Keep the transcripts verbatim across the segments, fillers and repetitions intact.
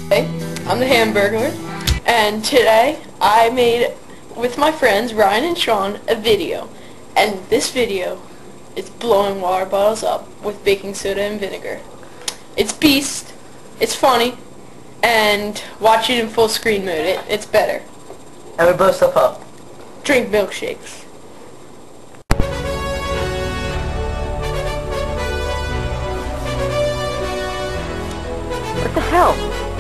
Hey, I'm the Hamburglar, and today I made, with my friends Ryan and Sean, a video. And this video is blowing water bottles up with baking soda and vinegar. It's beast, it's funny, and watch it in full screen mode. It, it's better. And we blow stuff up. Drink milkshakes. What the hell?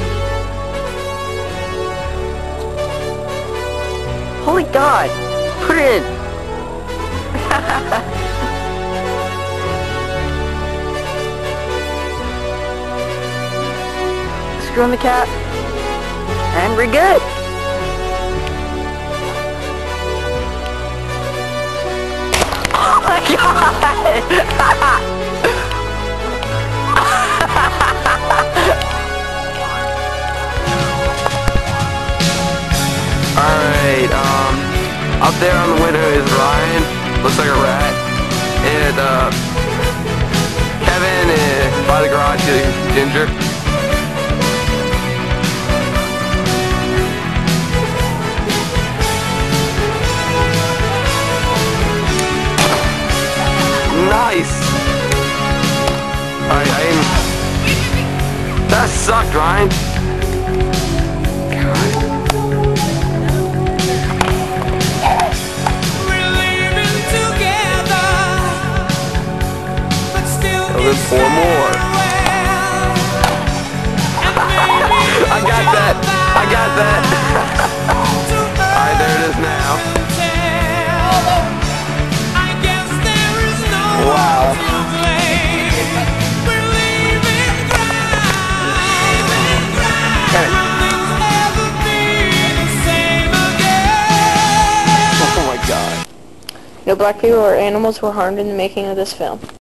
Holy God! Put it in! Screw on the cap. And we're good! Oh my God! Alright, um, up there on the window is Ryan, looks like a rat, and, uh, Kevin is by the garage is Ginger. Nice! Alright, I aim. That sucked, Ryan. Four more. I got that. I got that. Alright, there it is now. Wow. Oh my God. No black people or animals were harmed in the making of this film.